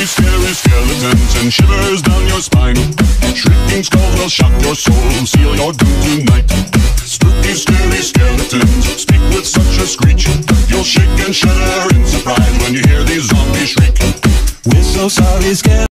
Spooky, scary skeletons and shivers down your spine. Shrieking skulls will shock your soul, seal your doom tonight. Spooky, scary skeletons speak with such a screech. You'll shake and shudder in surprise when you hear these zombies shriek. We're so sorry, skeletons.